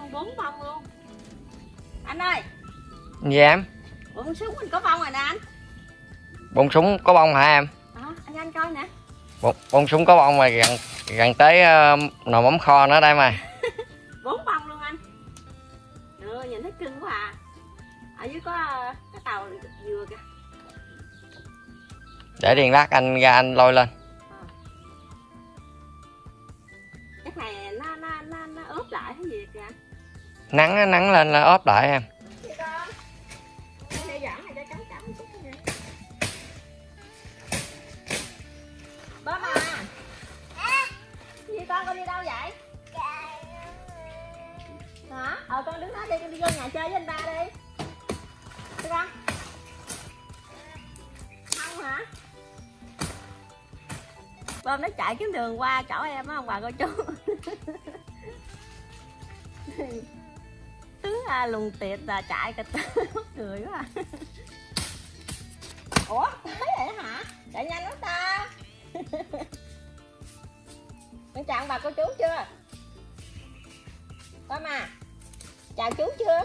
luôn, 4 bông luôn. Anh ơi. Gì em? Bông súng mình có bông rồi nè anh. Bông súng có bông hả em? Anh coi nè. Bông súng có bông mà gần tới nồi mắm kho nữa đây mà. 4 bông luôn anh. Nhìn thấy cưng quá à. Ở dưới có cái tàu dừa kìa. Để điền lát anh ra anh lôi lên. Cái này nó ốp lại cái gì kìa. Nắng lên là ốp lại em. Bơm à. Gì con đi đâu vậy? Hả? Con đứng đó đi, con đi vô nhà chơi với anh ba đi. Đi con. Không hả? Bơm nó chạy kiếm đường qua chỗ em á, ông bà cô chú. Tướng lùn tiệt là chạy cả cười quá à. Ủa, tới rồi hả? Chạy nhanh lắm ta. Con chào ông bà cô chú chưa? Bơm à, chào chú chưa?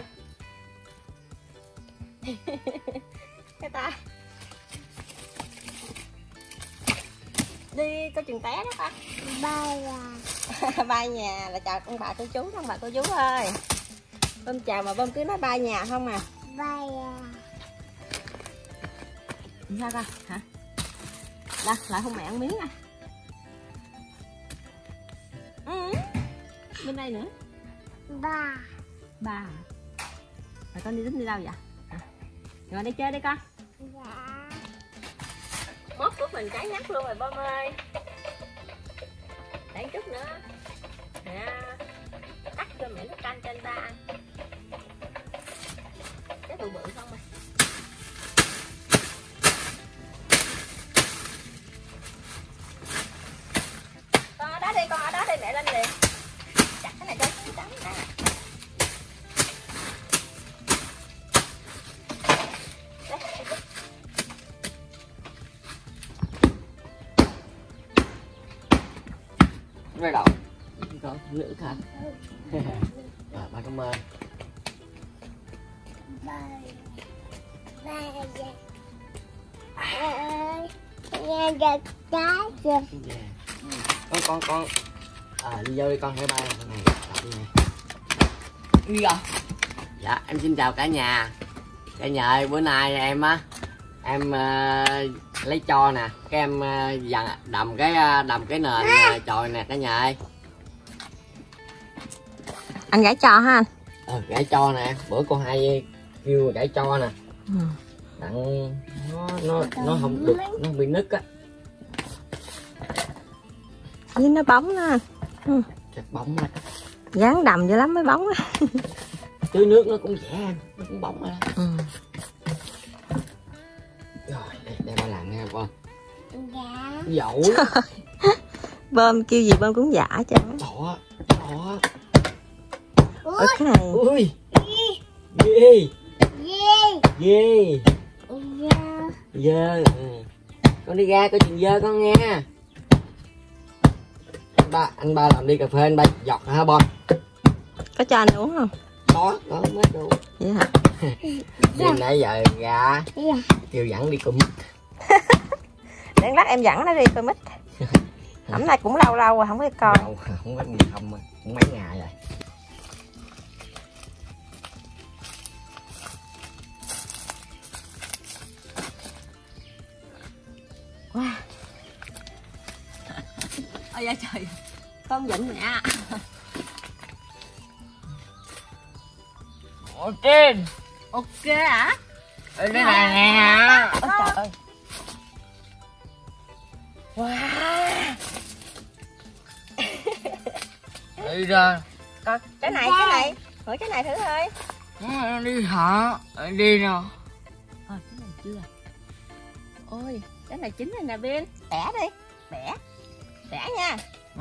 Cái ta đi có chừng té đó ta. Ba nhà là chào ông bà cô chú, ông bà cô chú ơi. Bơm chào mà Bơm cứ nói ba nhà không à. Sao coi hả? Đây lại không mẹ ăn miếng à. Bên đây nữa. Ba. Rồi con tính đi đâu vậy? Rồi đi chơi đi con. Mốt của mình cháy ngắt luôn rồi Bơm ơi. Để chút nữa cắt cho mẹ nước canh cho anh ba ăn. Cái tụ bự không à. Con ở đó đi, mẹ lên liền. Chặt cái này cho trắng nè. Rồi đậu. Con nữ hả? Ba cảm ơn. Con đi vô đi con, hãy bay này đi rồi. Dạ em xin chào cả nhà. Cả nhà ơi, bữa nay em lấy cho nè, cái em đầm cái nền chòi nè cả nhà ơi. Anh gãy cho ha anh? Gãy cho nè, bữa cô Hai kêu gãy cho nè. Đặng nó không được, nó bị nứt á. Với nó bóng đó. Chặt bóng ra. Dán đầm dữ lắm mới bóng á. Tưới nước nó cũng dễ anh, nó cũng bóng ra. Rồi, đây ba làm nghe con. Dạ. Dậu. Bơm kêu gì Bơm cũng dạ chứ. Đó. Ủa cái này. Ui. Ghê. Dơ. Con đi ra coi chừng dơ con nghe. Anh ba làm đi cà phê anh ba giọt hả Bơm? Có cho anh uống không? Có mới đủ. Vậy hả? Đêm nãy giờ gà kêu dẫn đi cùm. Để lát em dẫn nó đi coi mít. Hôm nay cũng lâu rồi không có con. Không có đi thăm mà cũng mấy ngày rồi. Wow. Ôi da trời, con giận mẹ. Ok hả? Đây này nè. Ôi trời ơi. Wow. Đi ra. Còn cái này, hỏi cái này thử thôi. Đi hả? Đi nào. Cái này chưa. Ôi, cái này chín rồi nè Bin. Bẻ đi, bẻ nha.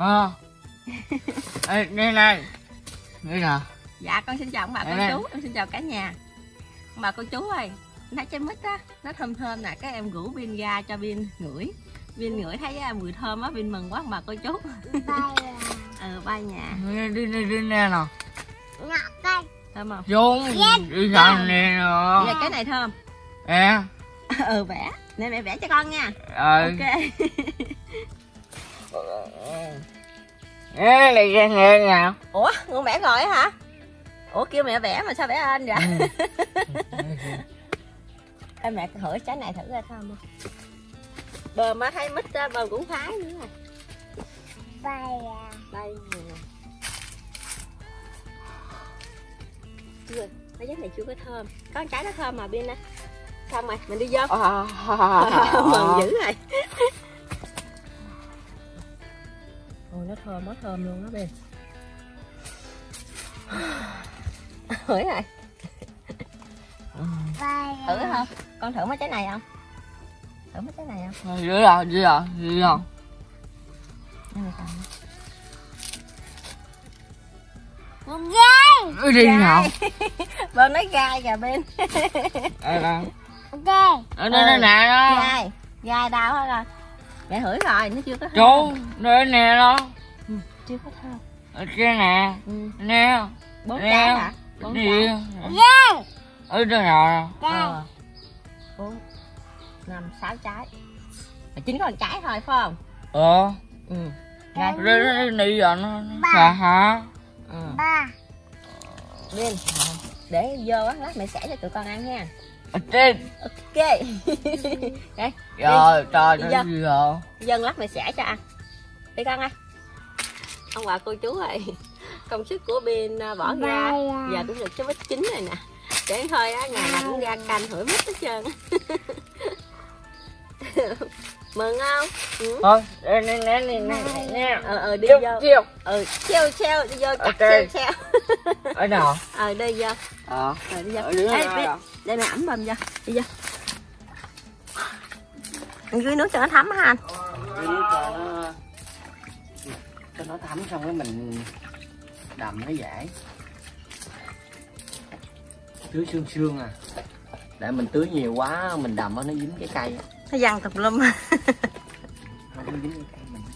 Đây này. Đây nè. Dạ con xin chào ông bà cô chú, em xin chào cả nhà. Ông bà cô chú ơi, thấy trái mít á, nó thơm thơm nè, các em rủ Bin ra cho Bin ngửi. Bin ngửi thấy mùi thơm á, Bin mừng quá ông bà cô chú. Ba nhà. Đi nè nào. Thơm không? Xuống đi sang nè nó. Vậy cái này thơm. Nè. Vẽ. Nè mẹ vẽ cho con nha. Ok. Nè này ra nghe nè. Ủa con vẽ rồi á hả? Ủa kêu mẹ vẽ mà sao vẽ anh vậy? Ê mẹ thử trái này thử ra thơm không? Bờ má thấy mít ra bờ cũng phái nữa rồi. Đây nè. Chưa, mấy trái này chưa có thơm. Có một trái nó thơm mà Bin á. Xong rồi, mình đi vô. Mừng dữ rồi. Ôi nó thơm, nó thơm luôn đó Bin. Hửi rồi. Thử không? Con thử mấy trái này không? Thử mấy trái này không? Dưới rồi. Đi nào. Bên nói gai kìa bên. Ở đây nè đó. Gai đau hết rồi. Mẹ hửi rồi, nó chưa có thơm. Chú, đây nè đó. Chưa có thơm. Ở trên nè. Nè. 4 trái hả? 4 trái. Ở đây nè. 4, 5, 6 trái. Mà chính có 1 trái thôi phải không? Đây đi rồi nó xà hả? Bên để vô á, lát mẹ xẻ cho tụi con ăn nha. Ở trên. Ok. Đây. Rồi, trời nó gì rồi? Dân lát mẹ xẻ cho ăn. Đi con ơi. Ông bà cô chú ơi, công sức của Bin bỏ ra giờ cũng được cái mít chín rồi nè. Để thôi á, ngày nào cũng ra canh hửi mít hết trơn. Mừng không? Thôi, nè. Đi vô. Treo. Đi vô chặt treo. Ở nào? Đi vô. Đi vô. Đây mẹ ẩm bầm vô. Đi vô. Anh gửi nước cho nó thấm hả anh? Gửi nước cho nó thấm xong cái mình đầm nó dễ. Tưới sương à. Để mình tưới nhiều quá mình đầm nó dính cái cây. Nó văng tùm lum. Nó dính cái cây mình.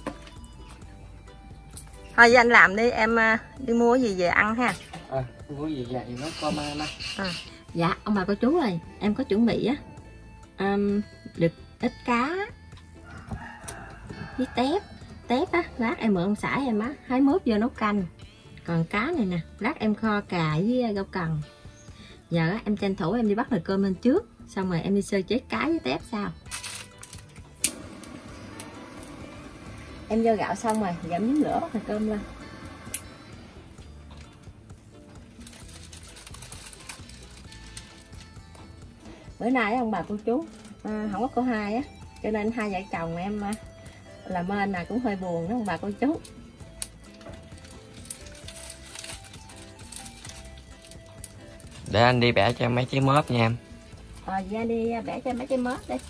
Thôi với anh làm đi, em đi mua cái gì về ăn ha. Mua gì vậy thì nó có ma. Dạ ông bà cô chú ơi, em có chuẩn bị á được ít cá với tép á, lát em mượn ông xã em á hái mướp vô nấu canh. Còn cá này nè, lát em kho cà với rau cần. Giờ á, em tranh thủ em đi bắt nồi cơm lên trước, xong rồi em đi sơ chế cá với tép sau. Em vô gạo xong rồi, giảm miếng lửa bắt nồi cơm lên. Bữa nay ông bà cô chú không có cô hai á, cho nên hai vợ chồng em làm ơn là cũng hơi buồn đó ông bà cô chú. Để anh đi bẻ cho mấy trái mớp nha em. Ra đi bẻ cho mấy trái mớp đi.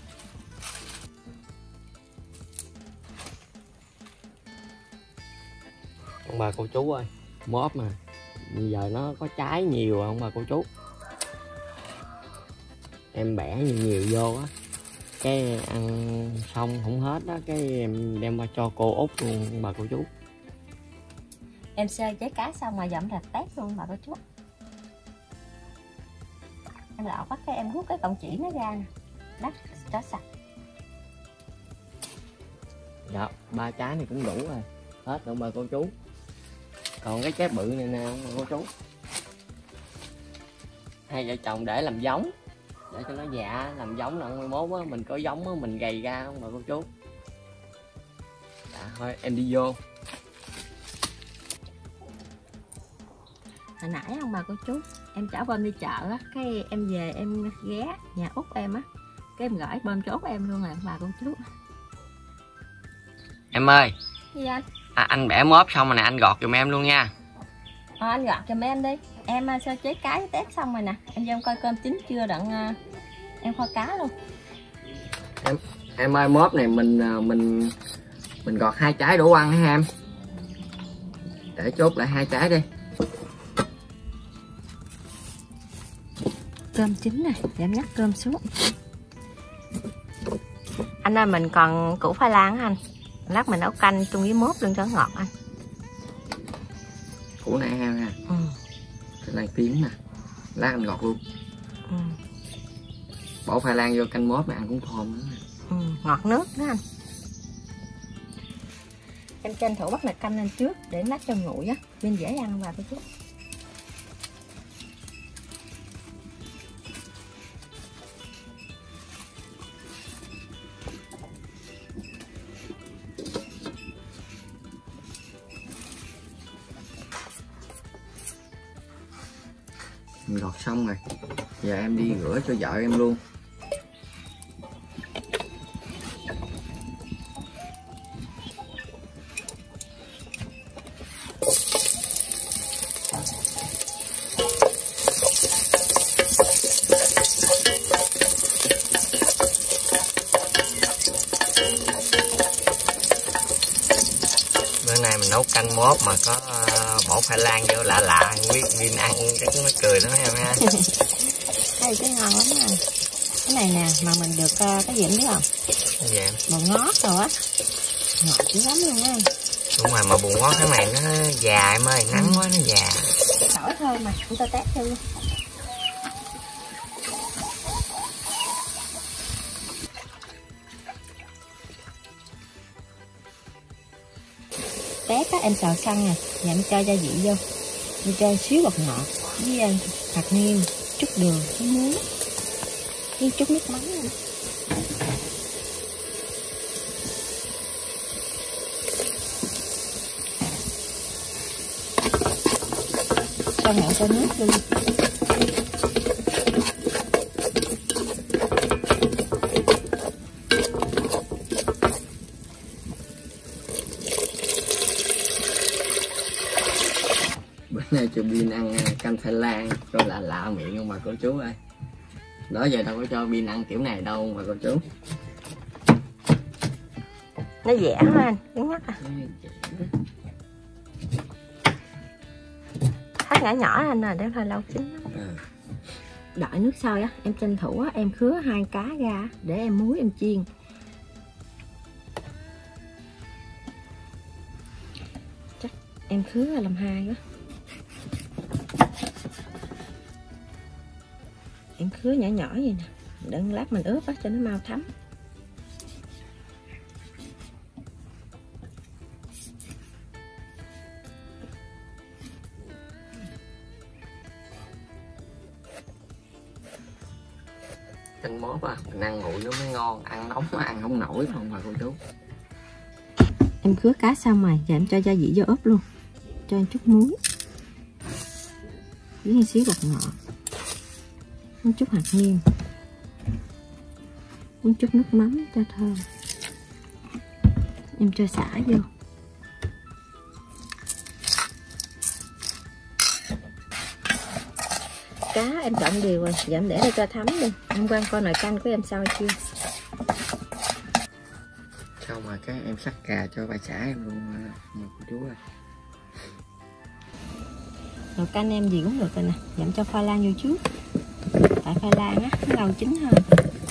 Ông bà cô chú ơi, mớp mà giờ nó có trái nhiều rồi ông bà cô chú. Em bẻ nhiều vô á, cái ăn xong không hết đó, cái em đem qua cho cô Út luôn ông bà cô chú. Em sơ chế cá xong rồi dặm thịt tép luôn bà cô chú. Em lọt bắt cái em hút cái cọng chỉ nó ra nè, đắp cho sạch. Dạ, 3 trái này cũng đủ rồi, hết rồi ông bà cô chú. Còn cái trái bự này nè ông bà cô chú. Hai vợ chồng để làm giống, để cho nó dạ, làm giống là 21 á, mình có giống á, mình gầy ra ông bà cô chú. Dạ thôi em đi vô. Hồi nãy ông bà cô chú em chở bơm đi chợ á, cái em về em ghé nhà Út em á, cái em gửi bơm cho Út em luôn rồi ông bà cô chú. Em ơi. Gì anh? Anh bẻ mớp xong rồi nè, anh gọt giùm em luôn nha. Anh gọt giùm em đi. Em sơ chế cá với tép xong rồi nè, em vô em coi cơm chín chưa đặng em kho cá luôn. Em ơi, mớp này mình gọt 2 trái đủ ăn hả em? Để chốt lại 2 trái đi. Cơm chín nè, để em nhắc cơm xuống. Anh ơi, mình còn củ khoai lang á anh. Lát mình nấu canh chung với mớp luôn cho ngọt anh. Củ này heo nha. Khoai lang tím nè. Lát anh gọt luôn. Bỏ khoai lang vô canh mốt mà ăn cũng thơm nữa. Ngọt nước đó anh. Em tranh thủ bắt nồi canh lên trước để lát cho nguội á, nên dễ ăn vào chút. Mình gọt xong rồi, giờ em đi rửa cho vợ em luôn. Bữa nay mình nấu canh mốt mà có bỏ khoai lang vô lạ lạ, không biết Vin ăn chắc nó cười lắm em ha. Đây cái ngon lắm nè. Cái này nè mà mình được cái gì em biết không? Cái gì em? Bột ngót rồi á, ngọt dữ lắm luôn á. Đúng rồi, mà bột ngót cái này nó già em ơi, nắng quá nó già. Tỏi thơm mà, chúng ta tét cho luôn. Tép á, em xào xăng nè, và em cho gia vị vô. Em cho xíu bột ngọt với hạt nêm, chút đường, với muối, với chút nước mắm nữa. Xong rồi cho nước luôn. Bữa nay cho Bin ăn canh khoai lang, cho lạ lạ miệng không bà cô chú ơi. Đó giờ đâu có cho Bin ăn kiểu này đâu bà cô chú. Nó dẻ hả anh? Cứng nhắc à? Thắt nhỏ nhỏ anh ơi, để hơi lâu chín lắm. Đợi nước sôi á, em tranh thủ á, em khứa 2 cá ra để em muối em chiên. Chắc em khứa làm 2 á. Em khứa nhỏ nhỏ vậy nè, đừng lát mình ướp á cho nó mau thấm. Canh mốt à, mình ăn nguội nó mới ngon, ăn nóng mà ăn không nổi không bà cô chú. Em khứa cá xong rồi, giờ em cho gia vị vô ướp luôn. Cho em chút muối với một xíu bột ngọt, một chút hạt nêm, một chút nước mắm cho thơm. Em cho xả vô. Cá em trộn đều rồi, giờ em để đây cho thấm đi. Em quan coi nồi canh của em sao chưa. Xong rồi cái em sắc cà cho bà xã em luôn mà cô chú ơi. Nồi canh em gì cũng được rồi nè, giờ em cho khoai lang vô trước. Tại khoai lang á, nó lâu chín hơn.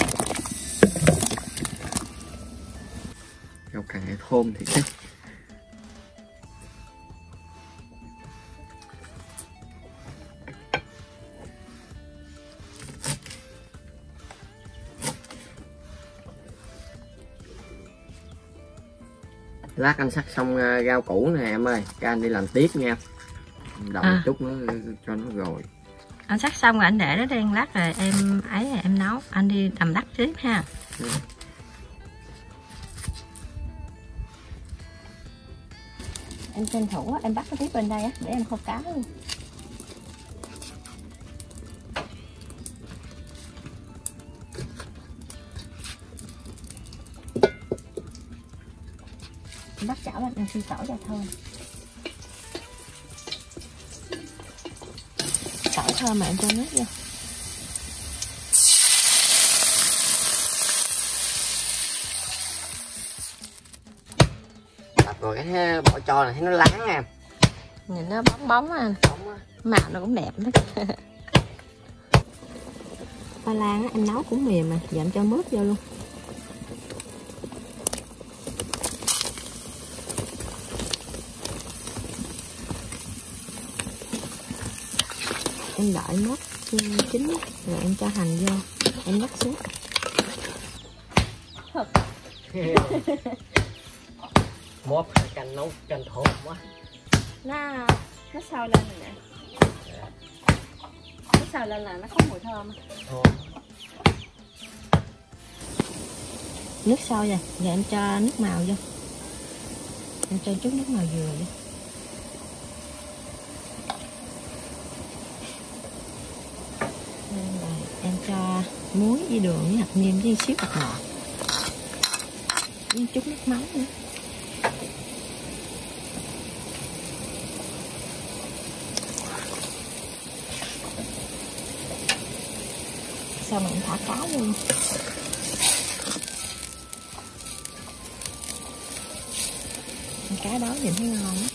Rau càng này thơm thì chứ. Lát anh sắc xong rau củ nè em ơi, các anh đi làm tiếp nha. Đậm một chút nữa cho nó rồi. Anh sắc xong rồi anh để nó đen lát rồi em ấy rồi em nấu. Anh đi đầm đắp tiếp ha. Em tranh thủ em bắt cái tiếp bên đây á, để em kho cá luôn. Em bắt chảo lên em phi tỏi ra thơm. Tỏi thơm mà em cho nước vô. Đập rồi cái bỏ cho này thấy nó láng em. Nhìn nó bóng bóng anh. Bóng á. Màu nó cũng đẹp đó. Khoai lang á, em nấu cũng mềm mà, giờ em cho mướp vô luôn. Em đợi mướp chín rồi em cho hành vô, em lắc xuống. Móp canh nấu canh thơm quá. Nó sôi lên rồi nè. Nó sôi lên là nó có mùi thơm. Nước sôi rồi, giờ em cho nước màu vô. Em cho chút nước màu dừa vô. Rồi em cho muối với đường với hạt nêm với xíu hạt ngọt. Với chút nước mắm nữa. Sau mình thả cá luôn. Cá đó nhìn thấy ngon lắm.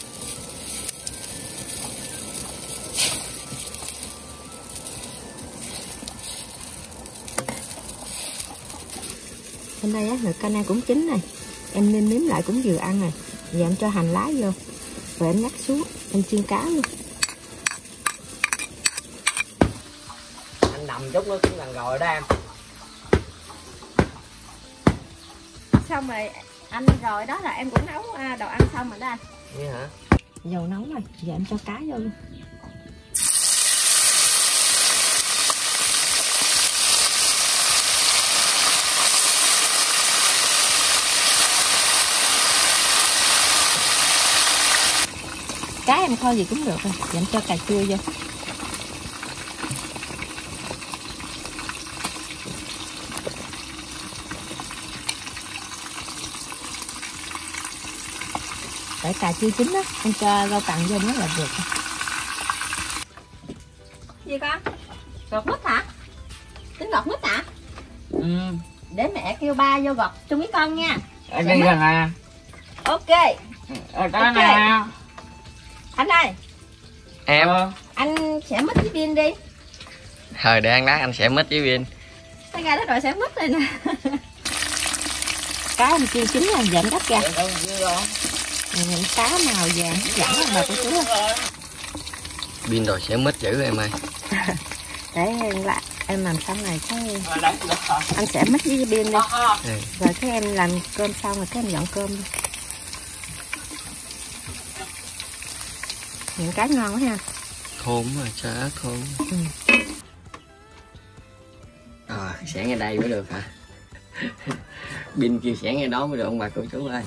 Bên đây á, nồi canh em cũng chín này. Em nêm nếm lại cũng vừa ăn rồi. Giờ em cho hành lá vô. Rồi em ngắt xuống, em chiên cá luôn. Anh đầm chút nữa cũng gần rồi đó em. Xong rồi anh rồi đó là em cũng nấu đồ ăn xong rồi đó anh. Vậy hả? Dầu nóng rồi, giờ em cho cá vô luôn. Cá em kho gì cũng được rồi, giờ em cho cà chua vô. Để cà chua chín á, em cho rau cần vô nó là được. Gì con? Gọt mít hả? Tính gọt mít hả? Để mẹ kêu ba vô gọt chung với con nha. Ở đây là nè. Ok. Ở đó nè. Anh ơi. Em. Anh sẽ mít với pin đi. Thôi để ăn lát anh sẽ mít với pin. Cái ra đó rồi sẽ mít đây nè. Cá em chiên chín rồi, giờ em gấp ra. Cá màu vàng hấp dẫn rồi bà cô chú ơi. Pin rồi sẽ mít dữ em ơi. Để em làm xong này cái anh sẽ mix với pin đi. Rồi cái em làm cơm xong rồi cái em dọn cơm đi. Những cái ngon quá ha. Thơm rồi, chả thơm. Sẽ ngay đây mới được hả? Pin kêu sẽ ngay đó mới được ông bà cô chú ơi.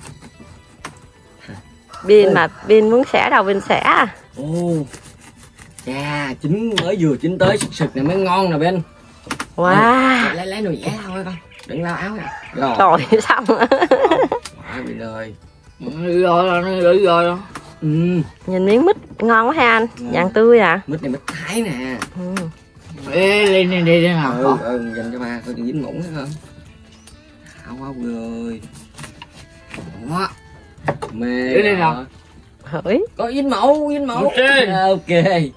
Pin mà pin muốn xẻ đâu pin xẻ à. Ồ, chà, mới vừa chín tới sực này mới ngon nè bên. Wow. Lấy nồi dẻ thôi con, đừng lao áo nè. Rồi. Trời xong rồi. Bên ơi. Rồi rồi. Nhìn miếng mít ngon quá ha anh, vàng tươi à. Mít này mít Thái nè. Lên đi nào. Dành cho ba, coi chừng dính muỗng thấy không? Hảo quá người. Đó. Mê. Đi nào. Hửi. Có dính mẫu. Ok.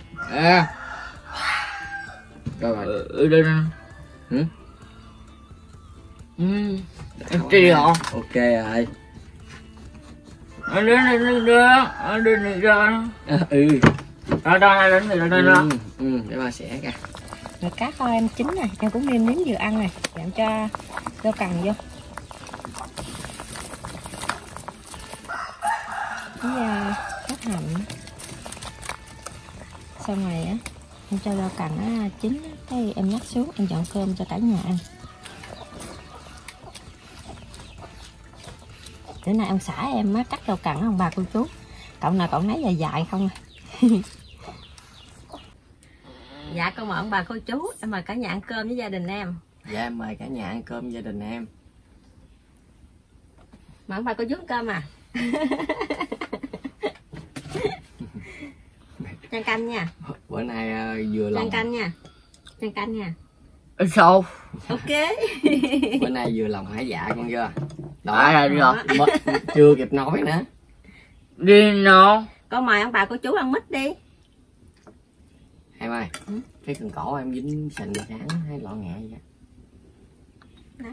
Rồi. Đây nè. Đi rồi. Ok rồi. Đi Để ba xẻ ra. Rồi cá kho em chín này, em cũng nêm nếm vừa ăn này, em cho rau cần vô. Với cắt hành. Xong rồi á, em cho rau cần á chín á, cái em nhắc xuống, em dọn cơm cho cả nhà ăn. Bữa nay ông xã em á cắt rau cần á ông bà cô chú. Cậu nào cậu nấy dài dài không à. Dạ con mời ông bà cô chú, em mời cả nhà ăn cơm với gia đình em. Dạ em mời cả nhà ăn cơm gia đình em. Mời ông bà cô chú ăn cơm à. Chan canh nha. Bữa nay vừa lòng. Chan canh nha. Chan canh nha. Sao? Ok. Bữa nay vừa lòng hải dạ con chưa? Đó rồi. Chưa kịp nói nữa. Đi nào. Con mời ông bà cô chú ăn mít đi. Em ơi, cái cần cổ em dính sình sáng hay lọ ngẹ vậy? Đó.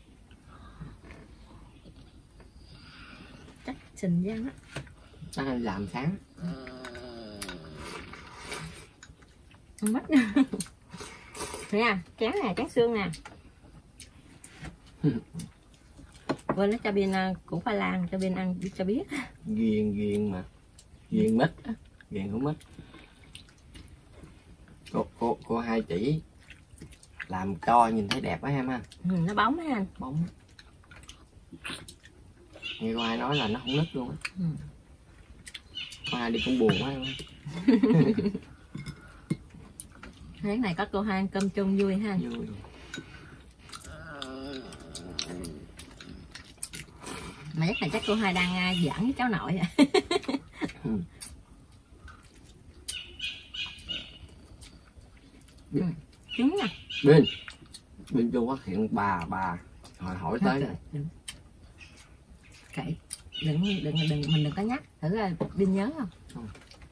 Chắc sình gian á. Chắc em làm sáng. Không mất. Nè, chén nè, chén xương nè. Quên nó cho Biên cũng khoai lang cho Biên ăn cho biết. Ghiền mà. Ghiền mít á, ghiền của mít. Cô hai chỉ làm cho nhìn thấy đẹp quá em ha. Nó bóng á anh. Bóng. Nghe cô hai nói là nó không nứt luôn á. Cô hai đi cũng buồn quá luôn. Tháng này có cô hai ăn cơm chung vui ha. Vui. Mà chắc là chắc cô hai đang giỡn với cháu nội à. Trứng nè. Bên vô phát hiện bà hỏi tới rồi. Kệ. Đừng mình đừng có nhắc, thử là Biên nhớ không?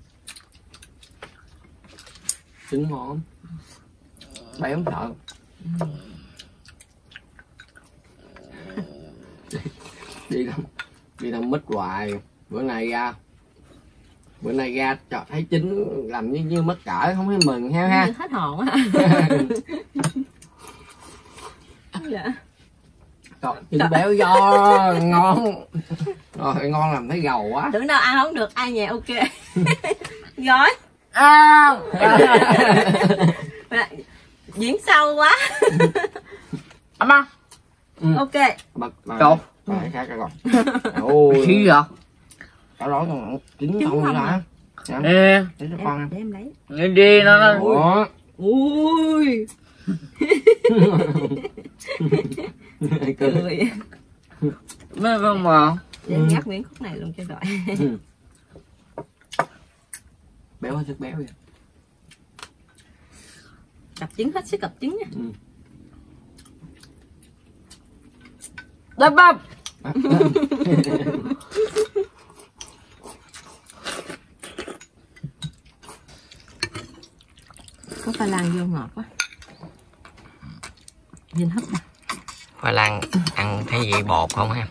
Trứng ngon. Béo không sợ. Đi làm mít hoài. Bữa nay ra cho thấy chín làm như mất cỡ không thấy mừng heo ha. Hết hồn á. Dạ. Trứng béo do ngon. Rồi ngon làm thấy gầu quá. Tưởng đâu ăn không được ai nhà ok. Gói. Diễn sâu quá. Ấm á. Ok. Chột. Rồi khác rồi. Ôi. Xí vậy? Cả đó còn chín không vậy hả? Ê. Để cho con Để em lấy. Đi nó. Ủa. Ui. Cười. Mấy con mà. Để em ngắt miếng khúc này luôn cho rồi. Béo hết sức béo vậy. Cặp trứng hết sức cặp trứng nha. Đập bắp. Có khoai lang vô ngọt quá. Nhìn hấp nè. Khoai lang ăn thấy vị bột không em?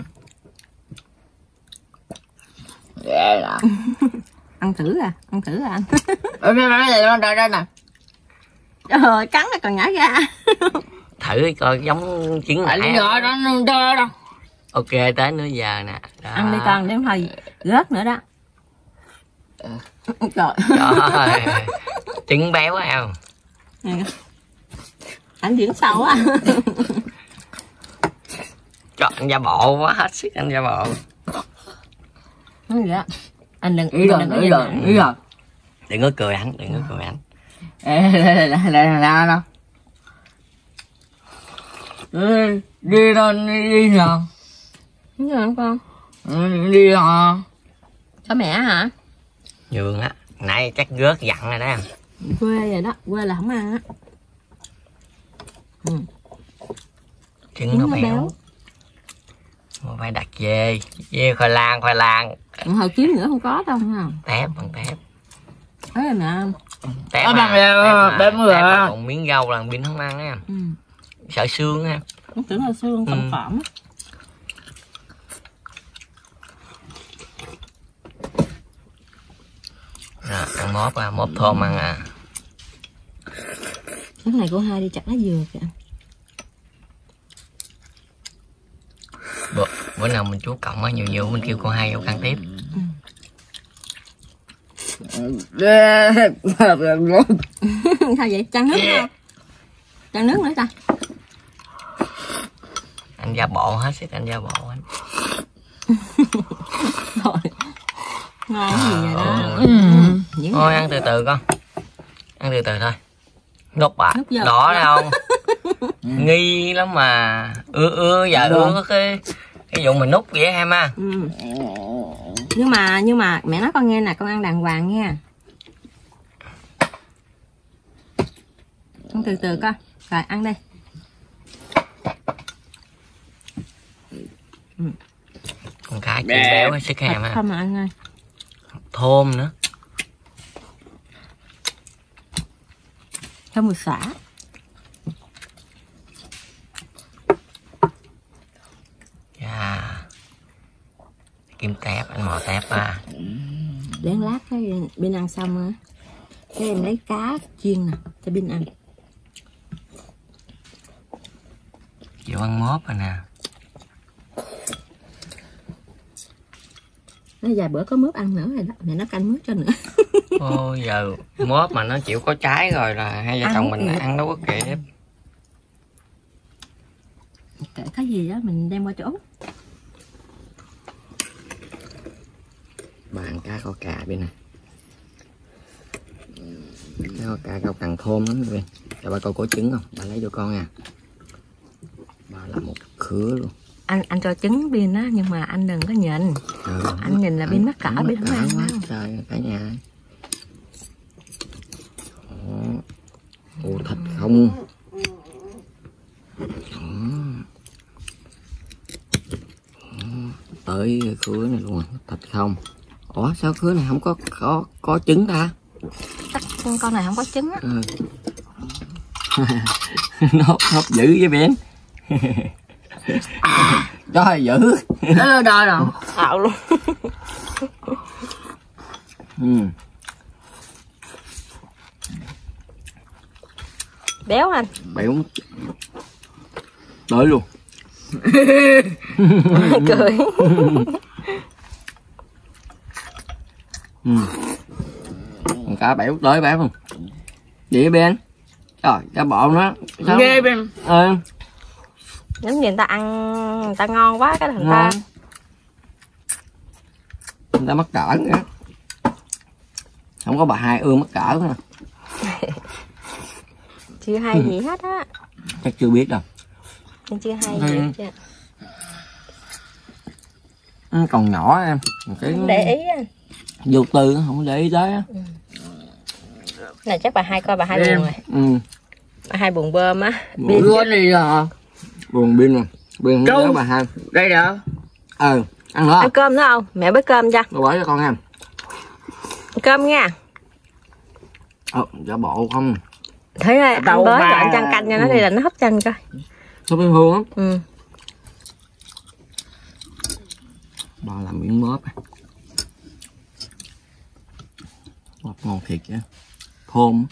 Ghê lắm. Ăn thử à anh. Đây nè. Trời ơi, cắn nó còn nhả ra. Thử coi giống trứng nãy. Đó. Ok tới nửa giờ nè. Đó. Ăn đi con, để thôi rớt nữa đó. Trời. Trời. Trứng béo á em. Anh diễn sâu á. Cho ăn da bộ quá, hết sức ăn da bộ. Không vậy. Anh đừng Ý rồi. Đừng có cười anh. Ê, là đâu? Đi đâu đi nào? Đúng rồi không con? Đi hả? Cho mẹ hả? Nhường á, nãy chắc rớt dặn rồi đó em. Quê rồi đó, quê là không ăn á. Trứng nó béo. Mà phải đặt dê khoai lang. Hồi kiếm nữa không có đâu không? Tép bằng tép. Ấy là mẹ. Tép còn miếng rau là Bin không ăn á. Sợ xương á. Nó tưởng là xương phỏng phỏng. Rồi, ăn mốt thơm ăn à. Cái này của hai đi chặt lá dừa kìa. Bữa nào mình chú cộng á nhiều mình kêu con hai vô ăn tiếp. Sao vậy? Chan nước không? Chan nước nữa ta? Anh da bộ hết sức anh da bộ anh. Rồi. Ngon gì vậy đó. Thôi ăn từ từ con. Ăn từ từ thôi. Nốt bạc. Đỏ ra không? Nghi lắm mà. Ưa cái vụ mình nút vậy em ha. Nhưng mà mẹ nói con nghe nè, con ăn đàng hoàng nha. Con từ từ con. Rồi ăn đi. Con cá chim béo sức em ha. Không mà ăn ơi. Thơm nữa. Thơm mùi xả. Kim tép, anh mò tép à. Để lát cái bên ăn xong á. Cái em lấy cá chiên nè cho Bin ăn. Chịu ăn mốt rồi nè. Nó vài bữa có mướp ăn nữa rồi đó, mẹ nó canh mướp cho nữa. Ôi giờ mốt mà nó chịu có trái rồi là hai vợ chồng mình ăn đâu có kịp. Kệ cái gì đó mình đem qua chỗ. Bà ăn cá kho cà bên này. Cá kho cà rau càng thơm lắm bên. Cho bà coi có trứng không? Bà lấy cho con nha. Bà làm một khứa luôn. Anh cho trứng Bin á, nhưng mà anh đừng có nhìn. Anh nhìn là Bin mắc cỡ, Bin không ăn đâu. Trời cả nhà. Ồ, thịt không. Tới khứa này luôn, thịt không. Ủa sao khứa này không có trứng ta? Chắc con này không có trứng á. nó hấp dữ với Ben. Trời dữ. Nó đo rồi. Ảo luôn. Béo anh. Béo. Tới luôn. Cười. Con cá béo tới béo không? Vậy Ben. Trời, cá bộ nó. Ghê Ben. Giống như người ta ăn, người ta ngon quá cái thành ra. Người ta mắc cỡ nữa. Không có bà hai ưa mắc cỡ nữa. Chưa hay gì hết á. Chắc chưa biết đâu. Em chưa hay gì hết chứ. Còn nhỏ em. Cái Không để ý á. vô tư không để ý tới á. Này chắc bà hai coi bà hai buồn rồi. Bà hai buồn bơm á. Buồn gì à? Buồn Bin rồi. Bin không nhớ bà hai. Đây đó. Ăn nữa. Ăn cơm nữa không? Mẹ bới cơm cho. Bà bỏ cho con em. Cơm nha. Giả bộ không. Thế này anh bới rồi anh chăn canh cho nó đi là nó hấp chanh coi. Sao bên hương á? Ừ. Bà làm miếng mớp. Mớp ngon thiệt chứ. Thơm.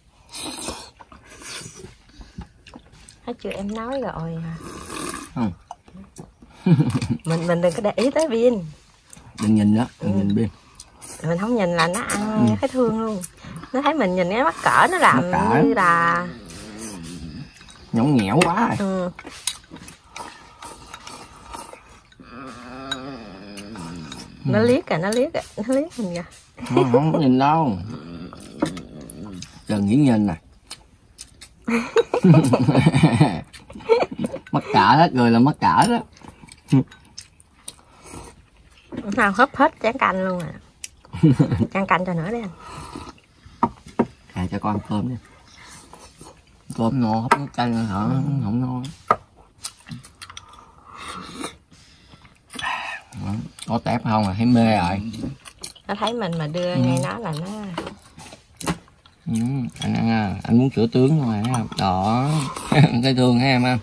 Thấy chưa em nói rồi à. Không. mình đừng có để ý tới Bin. Đừng nhìn đó, đừng nhìn Bin. Mình không nhìn là nó ăn thấy thương luôn. Nó thấy mình nhìn cái mắc cỡ nó làm như là nhõng nhẽo quá rồi. Nó liếc kìa, nó liếc mình kìa. Nó không có nhìn đâu. Trần nghĩ nhìn nè. Mắc cỡ hết rồi là mắc cỡ đó. Nào hấp hết chén canh luôn à. Chén canh cho nữa đi anh. Cho con ăn cơm đi. Cơm no hấp nước canh hả? Không ngon. Có tép không là thấy mê rồi. Nó thấy mình mà đưa ngay nó là nó. Anh muốn sửa tướng thôi mà. Đó. Thấy thương hả em ha.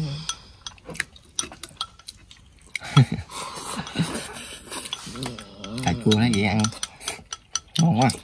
Cà chua nó vậy ăn ngon quá.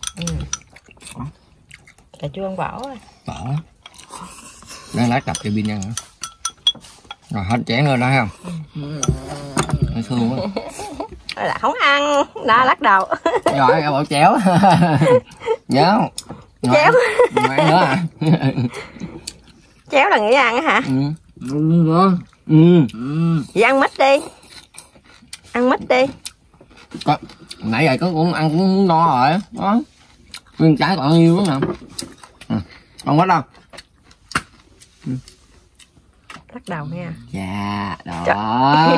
Cà chua ăn bỏ rồi. Bỏ nó lát đập cho Bin ăn nữa. Rồi hết chén rồi đó không? Nó thương quá. Là không ăn đó lắc đầu. Rồi em bỏ chéo. Nhớ không? Chéo ăn nữa à? Chéo là nghĩ ăn á hả? Ngon. Vậy ăn mít đi. Ăn mít đi. Nãy giờ cũng ăn cũng no rồi đó. Nguyên trái còn nhiêu nữa nè. Còn hết đâu. Lắc đầu nha. Dạ đó.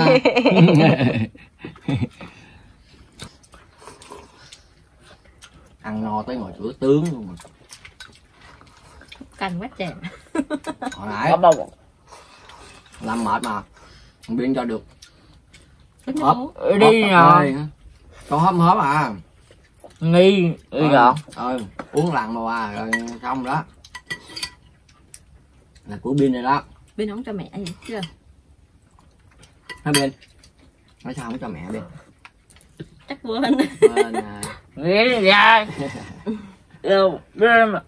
Ăn no tới ngồi sữa tướng luôn mà. Canh quá trời. Hồi nãy làm mệt mà không biết cho được. Hấp đi rồi. Con hấp à. Nghi rồi. Uống lần mà à rồi xong đó. Là của Bin này đó. Bin không cho mẹ gì chưa? Hả Bin? Nói sao không cho mẹ Bin? Chắc quên. Nghĩ ra. Đâu, biết em ạ.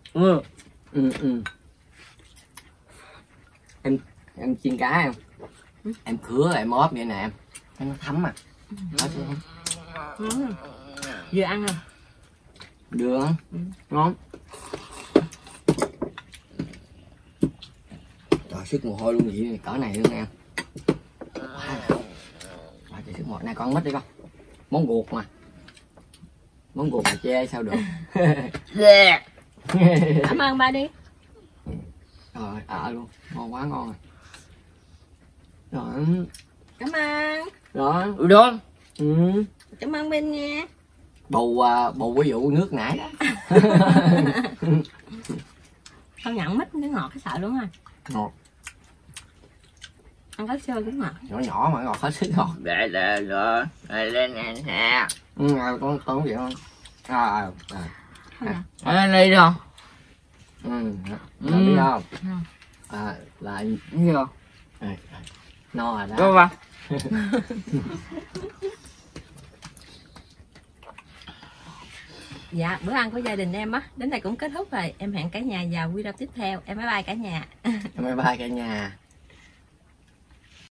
Em chiên cá em. Em khứa em móp vậy nè em. Nó thấm à. Vừa ăn không? Được không? Ngon. Trời, sức mồ hôi luôn vậy, cỡ này luôn em. Trời, sức mồ hôi. Này con mít đi con. Món ruột mà. Món ruột mà chê sao được. Cảm ơn ba đi. Rồi, luôn. Ngon quá, ngon rồi. Rồi. Cảm ơn. Rồi. Đó. Cảm ơn bên nha. Bù cái vụ nước nãy đó. Không nhận mít nó ngọt cái sợ luôn rồi. Ngọt. Ăn có xôi cũng ngọt. Nhỏ nhỏ mà ngọt hết sức ngọt. Để rồi. Đây lên nè. Con vậy không? Ở đây đi không? Biết không? Là Gì không? no rồi đó. Có ba. Dạ, bữa ăn của gia đình em á đến đây cũng kết thúc rồi. Em hẹn cả nhà vào video tiếp theo. Em bye bye cả nhà. Bye bye cả nhà.